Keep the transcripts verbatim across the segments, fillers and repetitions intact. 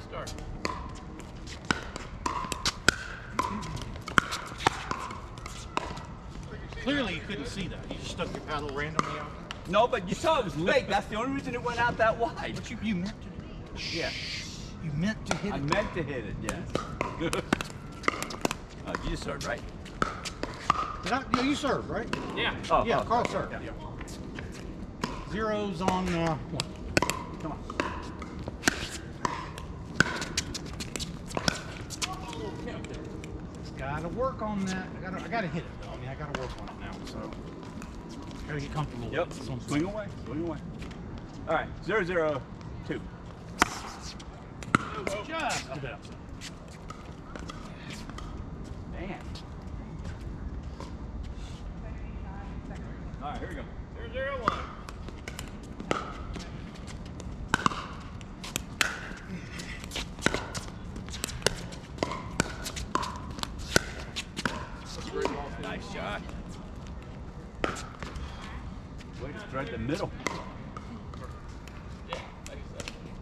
start. Clearly you couldn't see that. You just stuck your paddle randomly out. No, but you saw it was late. That's the only reason it went out that wide. But you, you meant to. Yeah. You meant to hit I it. meant to hit it, yes. Oh, you just served, right? Did I, yeah, you served, right? Yeah. Oh, Yeah, oh, Carl oh, served. yeah. Yeah. Zeros on uh, one. Come on. Gotta work on that. I gotta, I gotta hit it though. I mean, I gotta work on it now. So, gotta get comfortable. Yep. With it. Swing away. Swing away. All right. Zero zero two. Just a bit. Damn. All right. Here we go. Zero zero one. Nice shot. Way to thread the middle. Yeah, like you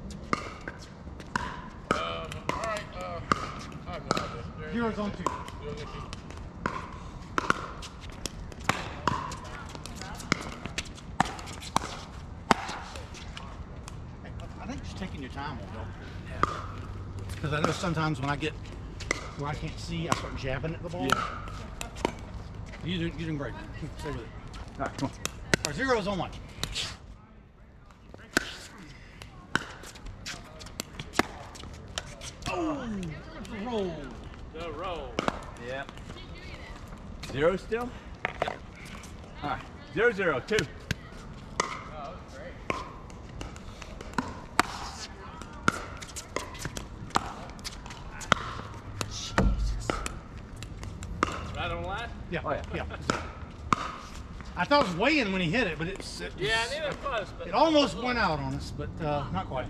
said. Um, all right. Uh, I have no idea. Zero, Zeros on two. zero, zero, two. I think just taking your time will help. Because I know sometimes when I get where I can't see, I start jabbing at the ball. Yeah. You're doing, you're doing great. Stay with it. All right. Come on. Our zeros on one. Oh, roll. The roll. Yeah. Zero still? Yep. All right. Zero zero two. Oh, that's great. Right on line? Yeah. Oh, yeah. Yeah. I thought it was weighing when he hit it, but it's, it, Yeah, I knew it was close, but it almost went out on us, but uh, not quite.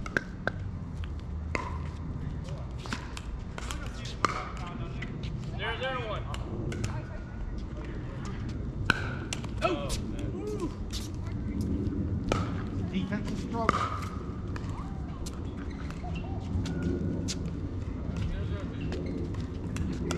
Zero zero one. Oh! Defensive struggle. Zero zero two.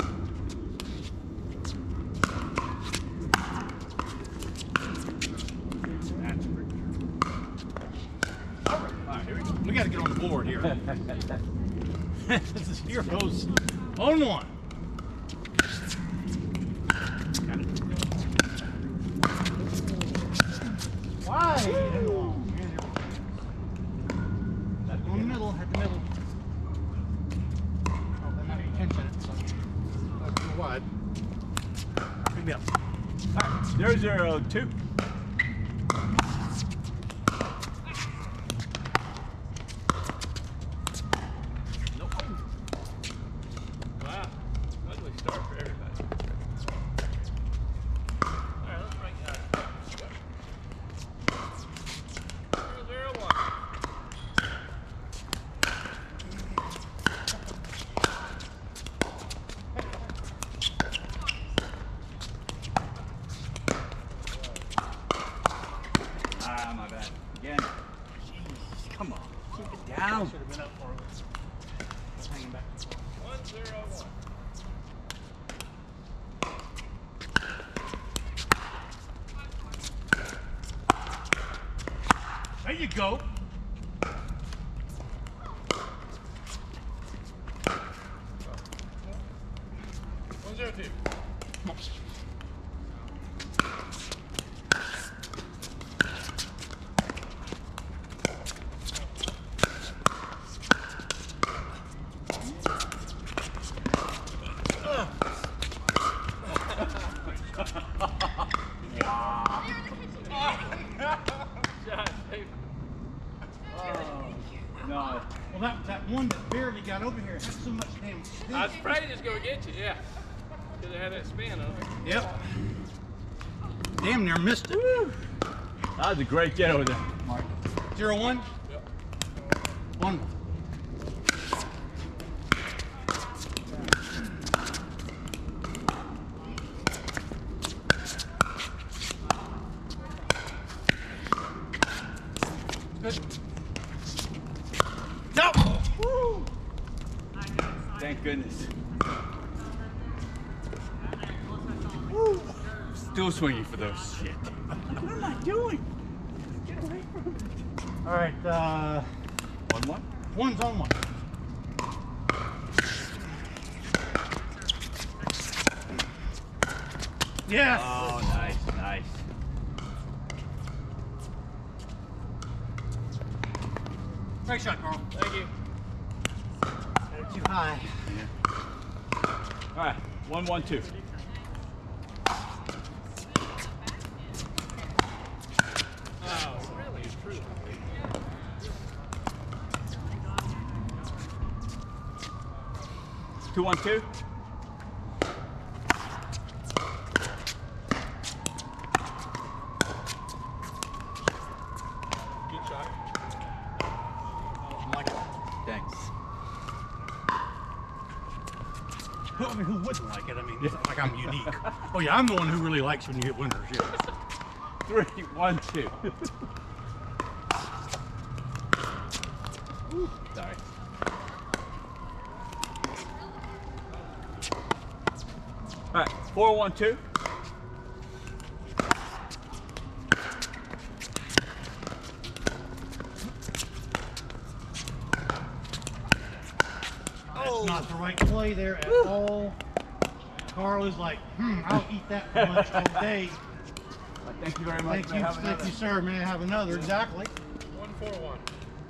All right, here we go. We got to get on the board here. This is heroes on one. Got it. Wide and long. Here's your- That's on the middle, at the middle. Oh, they might be pinching it, so that's a little wide. Pick me up. All right. Zero zero two. Wow. Ugly start for everybody. All right, let's break that. Zero zero one. Ah, my bad. Again. Jeez, come on. Keep it down. Should have been up for it. It's hanging back. One zero one. There you go. One zero two. Come on. Shot, baby. No. Well, that, that one that barely got over here had so much damn spin. I was afraid he was going to get you, yeah. Because it had that spin on it. Yep. Damn near missed it. That was a great get over there, Mark. Zero one. Yep. One. Good. No. Thank goodness. Woo. Still swinging for those shit. What am I doing? Get away from it. All right, uh, One one. one's on one. Yes. Oh, nice, nice. Great shot, Carl. Thank you. Got it too high. All right, one one two. Oh, really? True. Two one two. Good shot. I like it. Thanks. I mean, who wouldn't like it? I mean, it's not like I'm unique. Oh yeah, I'm the one who really likes when you hit winners. Yeah. Three one two. Ooh, sorry. All right, four one two. That's not the right play there at all. Carl is like, hmm, I'll eat that for lunch all day. Well, thank you very much. Thank you, thank you, sir. May I have another? Exactly. One four one.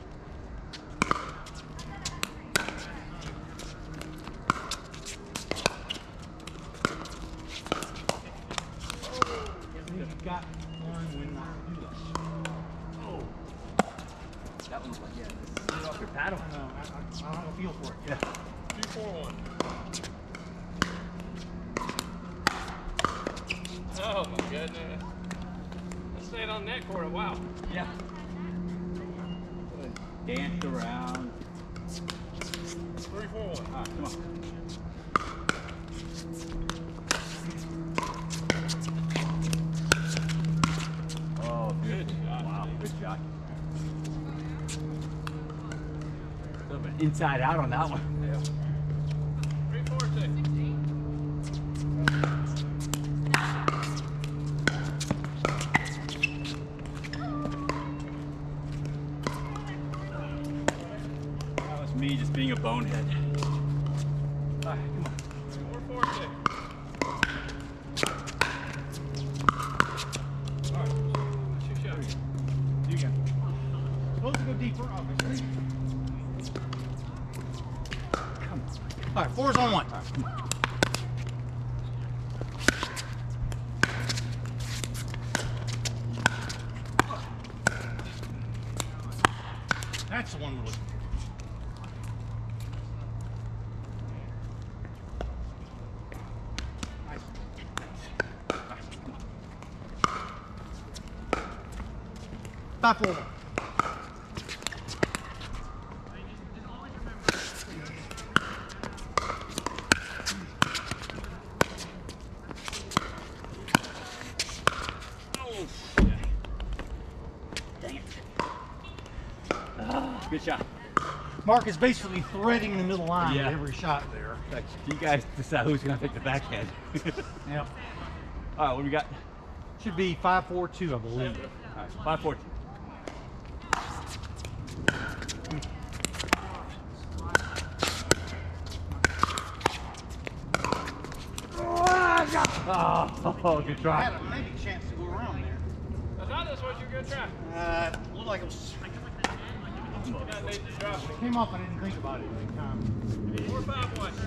You've got one when not to do that. Oh, That one's like, yeah, this is off your paddle. I know. I, I, I don't have a feel for it. Yeah. Two four one. Oh my goodness. I stayed on net for a while. Yeah. Danced around. Three four one. All right, come on. Oh, good. Wow, good shot. A little bit inside out on that one. Yeah. Three four six. That was me just being a bonehead. All right, come on. Four four six. All right. Two shots. You go. Supposed to go deeper, obviously. Come on. All right, four's on one. All right, come on. That's the one we're looking for. Nice. Five, four, one. Good shot. Mark is basically threading the middle line Yeah. with every shot there. You guys decide who's gonna take the backhand. Yep. All right, what do we got? Should be five, four, two, I believe. All right, five four. Oh, good I try. had a maybe chance to go around there. I thought this was your good try. Uh, looked like it was. You got Nathan drop. Came off, I didn't think about it at the time. Four five one.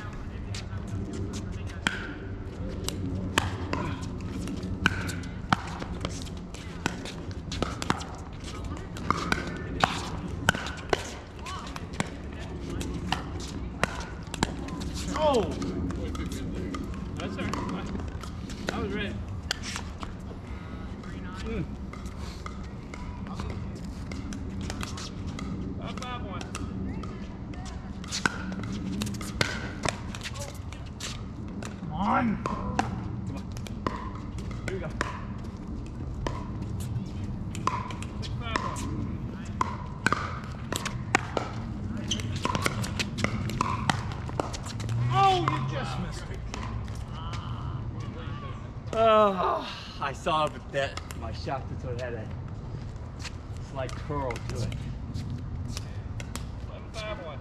Oh! That's all right. I was ready. Mm. Five five one. Come on! Here we go. Six five one. Oh, I saw that my shot just sort of had a slight curl to it. eleven five one.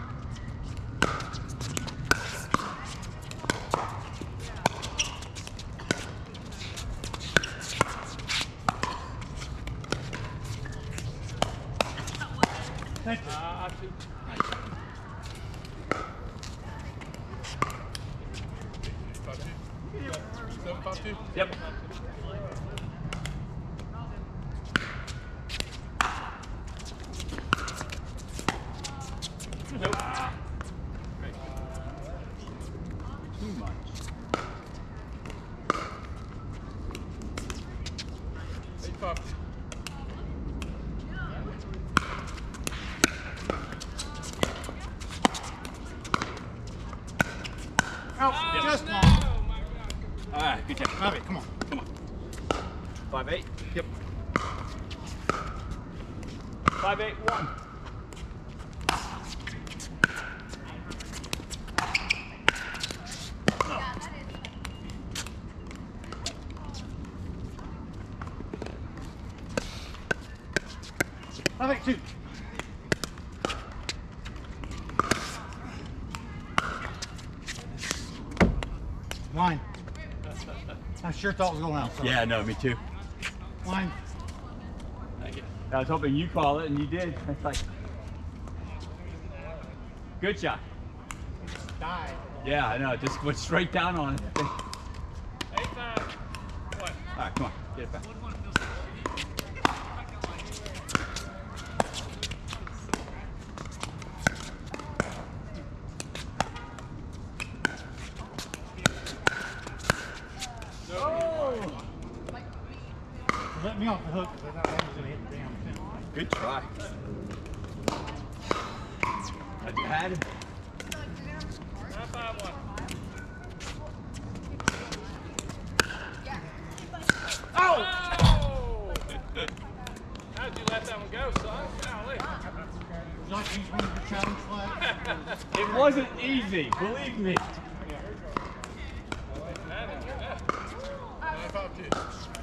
Thank you. Uh, two. Seven five two. Yep. Nope. Too much. Eight five two. Oh, just no, long. my God. All right, good job. Bobby, come on. Come on. Five eight. Yep. Five eight one. I think two. Line. I sure thought it was going out. So. Yeah, no, me too. Line. Thank you. I was hoping you call it, and you did. It's like, good shot. Die. Yeah, I know. It just went straight down on it. Eight five. What? All right, come on, get it back. Let me off the hook because I thought I was going to hit the damn thing. Good try. Have you had it? Nine five one. Oh! Oh! How'd you let that one go, son? Golly. Would you like to use one of your challenge flags? It wasn't easy, believe me. Nine five two.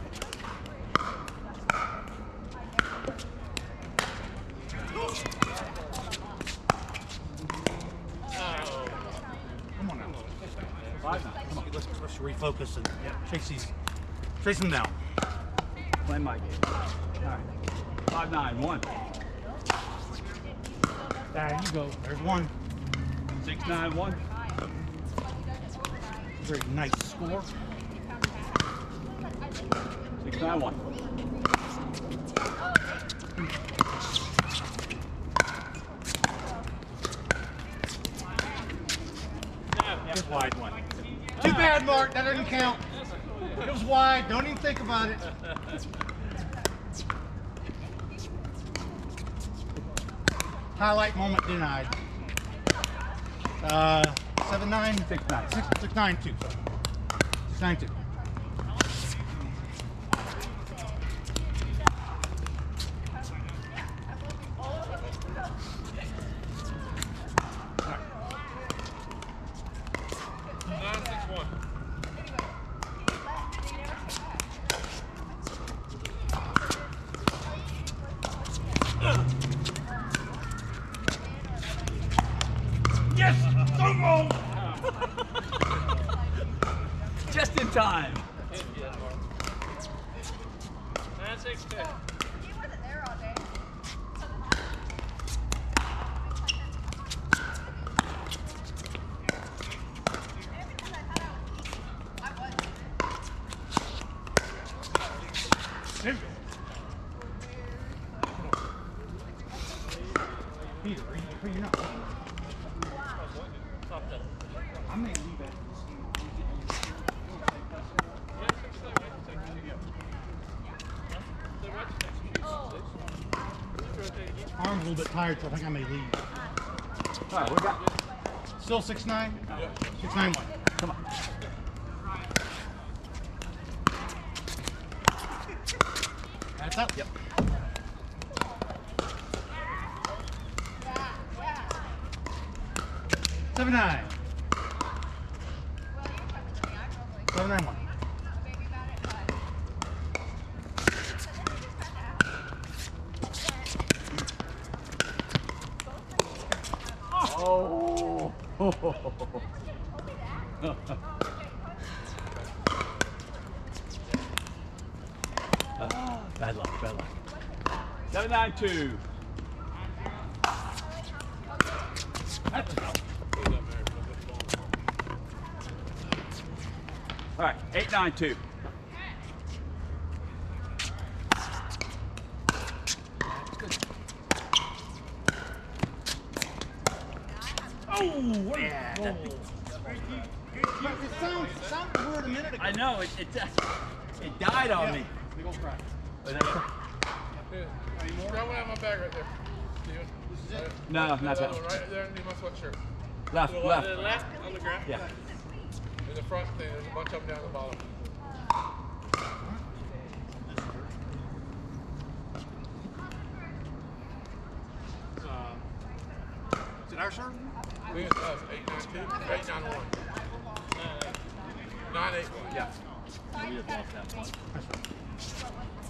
Come on now. Five nine. Come on, let's, let's refocus and chase these, chase them down. Play my game. All right. Five nine one. There you go. There's one. Six nine one. Very nice score. Six nine one. Just wide one. Too bad, Mark. That doesn't count. It was wide. Don't even think about it. Highlight moment denied. Uh, seven nine Six nine. six six nine two. Six nine two. Nine six one. Yes! Don't move! Just in time. Nine six two. He wasn't there all day. Peter, are you, are you not? I may leave it. Arm's a little bit tired, so I think I may leave. All right, we got. Still six nine? Six nine one. Come on. That's up. Yep. Seven nine. Seven nine one. Oh. Bad luck, bad luck. seven nine two. That's enough. All right, eight nine two. Oh, yeah. That, it sounds, it sounded weird a minute ago. I know it. It, it died on me. Big old crack. But that- Here, grab one out of my bag right there. Steven. Right, No, not that that. one right there underneath my sweatshirt. Left, To the left. left on the ground. Yeah. In the front thing, there's a bunch of them down the bottom. Is it our turn? I think it's us, eight nine two, eight nine one. nine eight one, yeah. We have lost that one.